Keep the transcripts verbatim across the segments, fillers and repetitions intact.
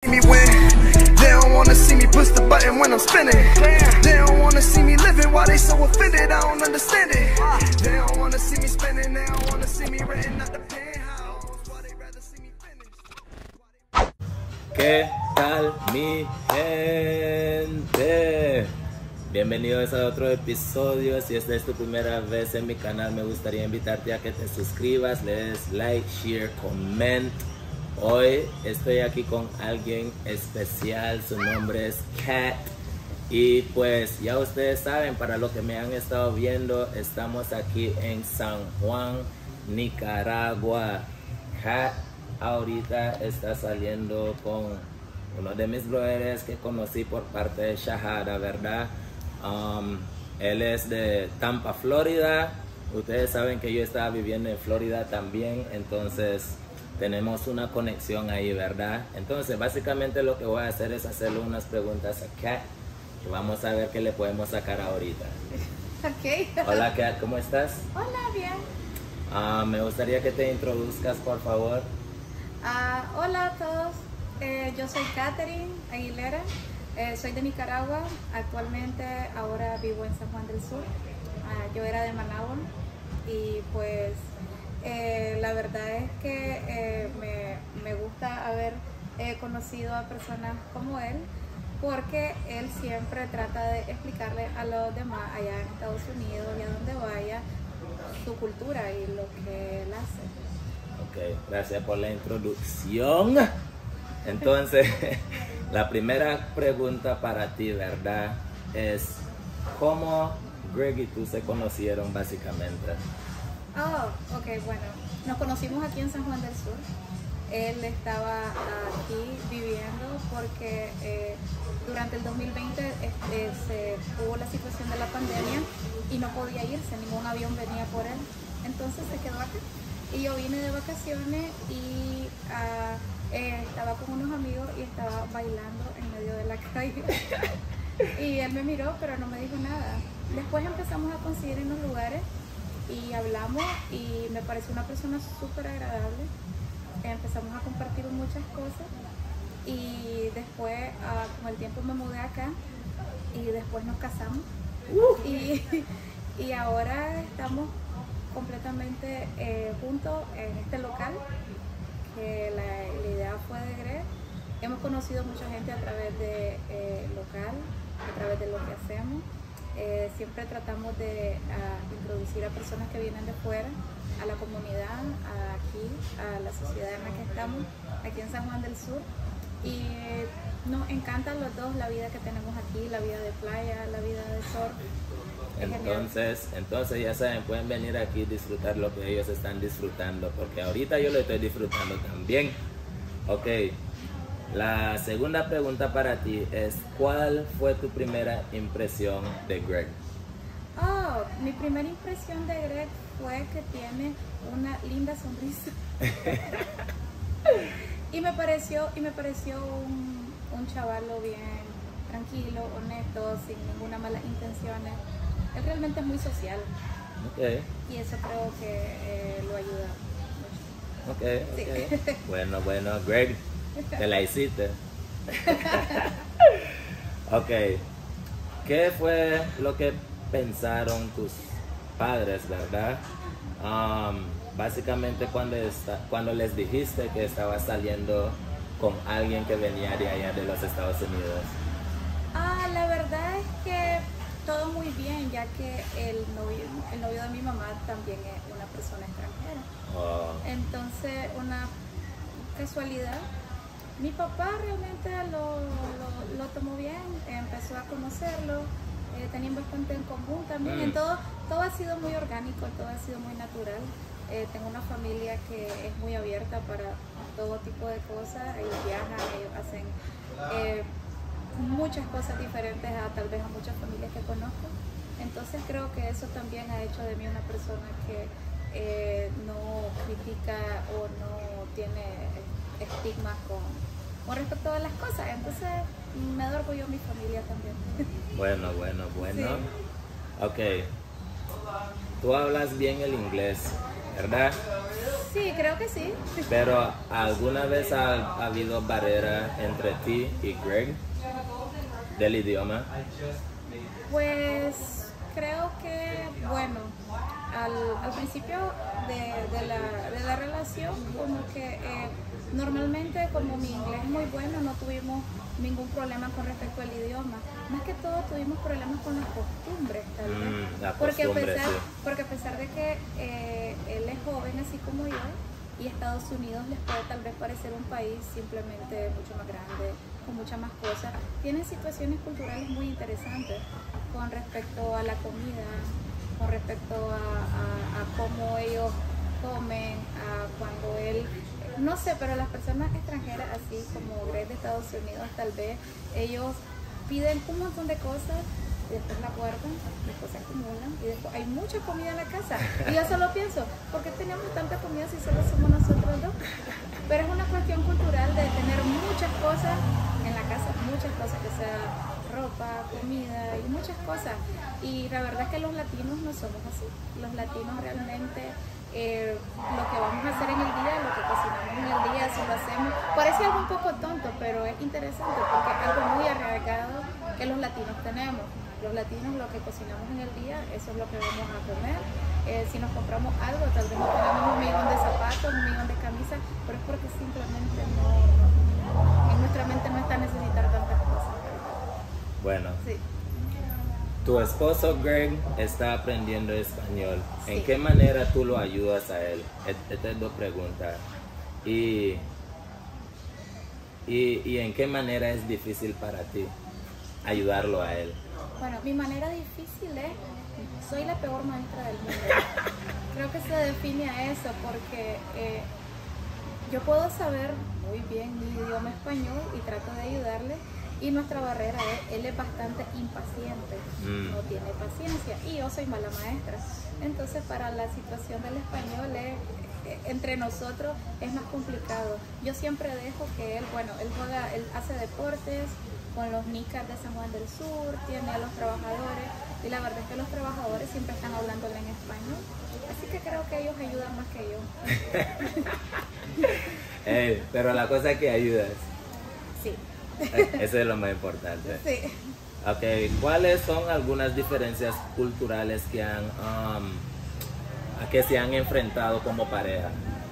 me win. They don't wanna see me push the button when I'm spinning. They don't wanna see me living while they so offended. I don't understand it. They don't wanna see me spending. They don't wanna see me renting out the penthouse. Why they rather see me finish? ¿Qué tal, mi gente? Bienvenidos a otro episodio. Si esta es tu primera vez en mi canal, me gustaría invitarte a que te suscribas, le des like, share, comment. Hoy estoy aquí con alguien especial, su nombre es Kat. Y pues ya ustedes saben, para los que me han estado viendo, estamos aquí en San Juan, Nicaragua. Kat ahorita está saliendo con uno de mis brothers que conocí por parte de Shahada, ¿verdad? Um, él es de Tampa, Florida. Ustedes saben que yo estaba viviendo en Florida también, entonces tenemos una conexión ahí, ¿verdad? Entonces básicamente lo que voy a hacer es hacerle unas preguntas a Kat y vamos a ver qué le podemos sacar ahorita. Ok. Hola Kat, ¿cómo estás? Hola, bien. Uh, me gustaría que te introduzcas, por favor. Uh, hola a todos, eh, yo soy Catherine Aguilera, eh, soy de Nicaragua, actualmente ahora vivo en San Juan del Sur. Uh, yo era de Managua y pues eh, la verdad es que eh, me, me gusta haber eh, conocido a personas como él, porque él siempre trata de explicarle a los demás allá en Estados Unidos y a donde vaya su cultura y lo que él hace. Ok, gracias por la introducción. Entonces, la primera pregunta para ti, ¿verdad? Es ¿cómo Greg y tú se conocieron básicamente? Oh, ok, bueno. Nos conocimos aquí en San Juan del Sur. Él estaba aquí viviendo porque eh, durante el dos mil veinte este, se hubo la situación de la pandemia y no podía irse, ningún avión venía por él. Entonces se quedó acá. Y yo vine de vacaciones y uh, eh, estaba con unos amigos y estaba bailando en medio de la calle. Y él me miró, pero no me dijo nada. Después empezamos a coincidir en los lugares y hablamos y me pareció una persona súper agradable. Empezamos a compartir muchas cosas y después uh, con el tiempo me mudé acá y después nos casamos. Uh. Y, y ahora estamos completamente eh, juntos en este local, que la, la idea fue de Greg. Hemos conocido mucha gente a través de eh, local, a través de lo que hacemos. Eh, siempre tratamos de uh, introducir a personas que vienen de fuera, a la comunidad, a aquí, a la sociedad en la que estamos, aquí en San Juan del Sur. Y eh, nos encantan los dos la vida que tenemos aquí, la vida de playa, la vida de surf. Entonces, entonces ya saben, pueden venir aquí y disfrutar lo que ellos están disfrutando, porque ahorita yo lo estoy disfrutando también. Ok, la segunda pregunta para ti es, ¿cuál fue tu primera impresión de Greg? Oh, mi primera impresión de Greg fue que tiene una linda sonrisa. y me pareció, y me pareció un, un chavalo bien tranquilo, honesto, sin ninguna mala intenciones. Él realmente es muy social. Okay. Y eso creo que eh, lo ayuda mucho. Ok, sí. okay. Bueno, bueno, Greg, te la hiciste. Ok, ¿qué fue lo que pensaron tus padres, verdad? Um, básicamente cuando, está, cuando les dijiste que estabas saliendo con alguien que venía de allá de los Estados Unidos. Ah, la verdad es que todo muy bien, ya que el novio, el novio de mi mamá también es una persona extranjera. Oh. Entonces, una casualidad, mi papá realmente lo, lo, lo tomó bien, empezó a conocerlo, eh, tenían bastante en común también. Mm. En todo, todo ha sido muy orgánico, todo ha sido muy natural. Eh, tengo una familia que es muy abierta para todo tipo de cosas, ellos viajan, ellos hacen Eh, muchas cosas diferentes a tal vez a muchas familias que conozco. Entonces creo que eso también ha hecho de mí una persona que eh, no critica o no tiene estigmas con, con respecto a las cosas. Entonces me da orgullo mi familia también. Bueno, bueno, bueno. Sí. Ok. Tú hablas bien el inglés, ¿verdad? Sí, creo que sí. Pero ¿alguna vez ha, ha habido barrera entre ti y Greg del idioma? Pues creo que, bueno, al, al principio de, de, la, de la relación, como que eh, normalmente como mi inglés es muy bueno, no tuvimos ningún problema con respecto al idioma. Más que todo tuvimos problemas con las costumbres, tal vez. Mm, la porque, a costumbre, pesar, sí. porque a pesar de que eh, él es joven así como yo, y Estados Unidos les puede tal vez parecer un país simplemente mucho más grande, con muchas más cosas, tienen situaciones culturales muy interesantes con respecto a la comida, con respecto a, a, a cómo ellos comen, a cuando él, no sé, pero las personas extranjeras así como Greg de Estados Unidos, tal vez ellos piden un montón de cosas y después la guardan, después se acumulan y después hay mucha comida en la casa. Y yo solo pienso, ¿por qué tenemos tanta comida si solo somos nosotros dos? Pero es una cuestión cultural de tener muchas cosas en la casa, muchas cosas, que sea ropa, comida y muchas cosas. Y la verdad es que los latinos no somos así. Los latinos realmente eh, lo que vamos a hacer en el día, lo que cocinamos en el día, eso lo hacemos. Parece algo un poco tonto, pero es interesante porque es algo muy arraigado que los latinos tenemos. Los latinos lo que cocinamos en el día, eso es lo que vamos a comer. Eh, si nos compramos algo, tal vez no tenemos un millón de zapatos, un millón de camisas, pero es porque simplemente no, no en nuestra mente no está necesitar tantas cosas. Bueno, Sí. tu esposo Greg está aprendiendo español. ¿En Sí. qué manera tú lo ayudas a él? Estas dos preguntas. Y, y, y en qué manera es difícil para ti ayudarlo a él. Bueno, mi manera difícil es, soy la peor maestra del mundo. Creo que se define a eso porque eh, yo puedo saber muy bien mi idioma español y trato de ayudarle. Y nuestra barrera es, él es bastante impaciente, Mm. no tiene paciencia y yo soy mala maestra. Entonces para la situación del español es, eh, entre nosotros es más complicado. Yo siempre dejo que él, bueno, él juega, él hace deportes con los Nicas de San Juan del Sur, tiene a los trabajadores y la verdad es que los trabajadores siempre están hablándole en español. Así que creo que ellos ayudan más que yo. Ey, pero la cosa es que ayudas. Sí. Eso es lo más importante. Sí. Ok, ¿cuáles son algunas diferencias culturales que han um, a que se han enfrentado como pareja?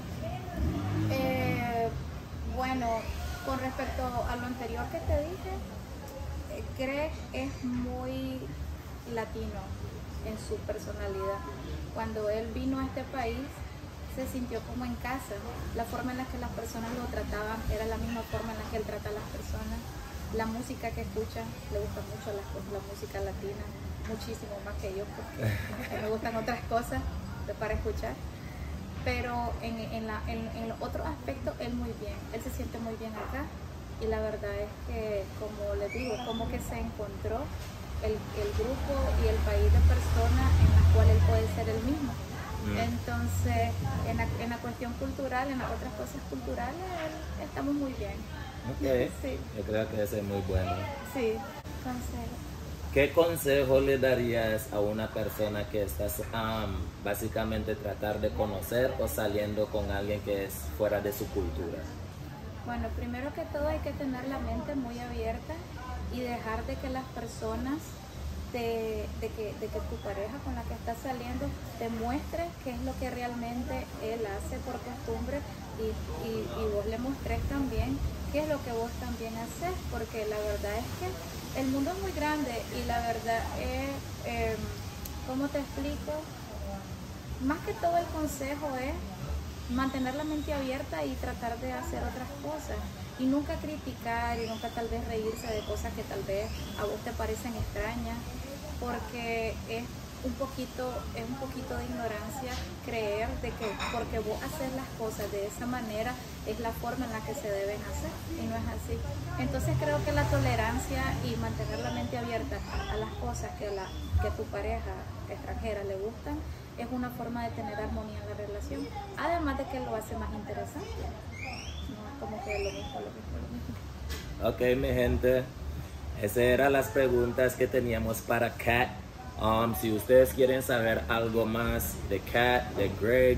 Eh, bueno, con respecto a lo anterior que te dije, eh, Greg es muy latino en su personalidad. Cuando él vino a este país, se sintió como en casa. La forma en la que las personas lo trataban era la misma forma en la que él trata a las personas. La música que escucha, le gusta mucho la, la música latina, muchísimo más que yo, porque me gustan otras cosas para escuchar. Pero en, en, la, en, en los otros aspectos, él muy bien, él se siente muy bien acá. Y la verdad es que, como les digo, como que se encontró el, el grupo y el país de personas en las cuales él puede ser el mismo. Entonces, en la, en la cuestión cultural, en las otras cosas culturales, estamos muy bien. Ok, Sí. yo creo que ese es muy bueno. Sí, consejo. ¿Qué consejo le darías a una persona que estás um, básicamente tratar de conocer o saliendo con alguien que es fuera de su cultura? Bueno, primero que todo hay que tener la mente muy abierta y dejar de que las personas De, de, que, de que tu pareja con la que estás saliendo te muestre qué es lo que realmente él hace por costumbre y, y, y vos le muestres también qué es lo que vos también haces, porque la verdad es que el mundo es muy grande y la verdad es, eh, ¿cómo te explico? Más que todo el consejo es mantener la mente abierta y tratar de hacer otras cosas. Y nunca criticar y nunca tal vez reírse de cosas que tal vez a vos te parecen extrañas, porque es un poquito, es un poquito de ignorancia creer de que porque vos haces las cosas de esa manera es la forma en la que se deben hacer, y no es así. Entonces creo que la tolerancia y mantener la mente abierta a las cosas que, la, que tu pareja extranjera le gustan es una forma de tener armonía en la relación, además de que lo hace más interesante. Como que lo mismo, lo mismo, lo mismo. Ok, mi gente, esas eran las preguntas que teníamos para Kat. Um, si ustedes quieren saber algo más de Kat, de Greg,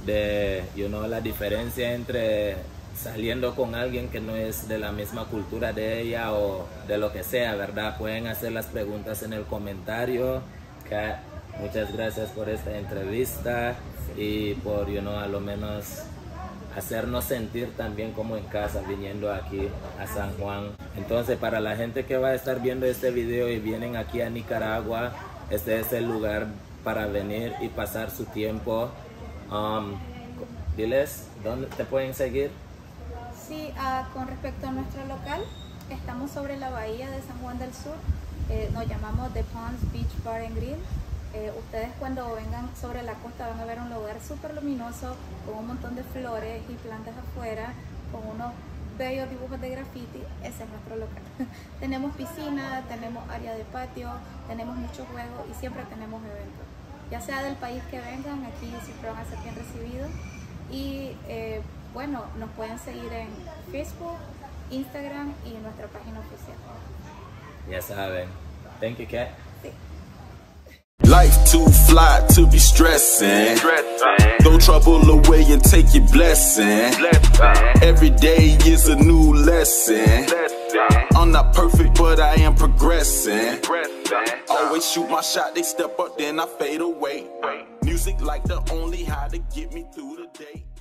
de, you know, la diferencia entre saliendo con alguien que no es de la misma cultura de ella o de lo que sea, ¿verdad? Pueden hacer las preguntas en el comentario. Kat, muchas gracias por esta entrevista y por, you know, a lo menos hacernos sentir también como en casa viniendo aquí a San Juan. Entonces, para la gente que va a estar viendo este video y vienen aquí a Nicaragua, este es el lugar para venir y pasar su tiempo. Um, diles, ¿dónde te pueden seguir? Sí, uh, con respecto a nuestro local, estamos sobre la bahía de San Juan del Sur. Eh, nos llamamos The Ponds Beach Bar and Grill. Eh, ustedes cuando vengan sobre la costa van a ver un lugar súper luminoso con un montón de flores y plantas afuera, con unos bellos dibujos de graffiti. Ese es nuestro local. Tenemos piscina, tenemos área de patio, tenemos muchos juegos y siempre tenemos eventos. Ya sea del país que vengan, aquí siempre van a ser bien recibidos. Y eh, bueno, nos pueden seguir en Facebook, Instagram y en nuestra página oficial. Ya saben. Thank you, Kat. Sí. Life too fly to be stressing. Throw trouble away and take your blessing. Every day is a new lesson. I'm not perfect, but I am progressing. Always shoot my shot, they step up, then I fade away. Music like the only how to get me through the day.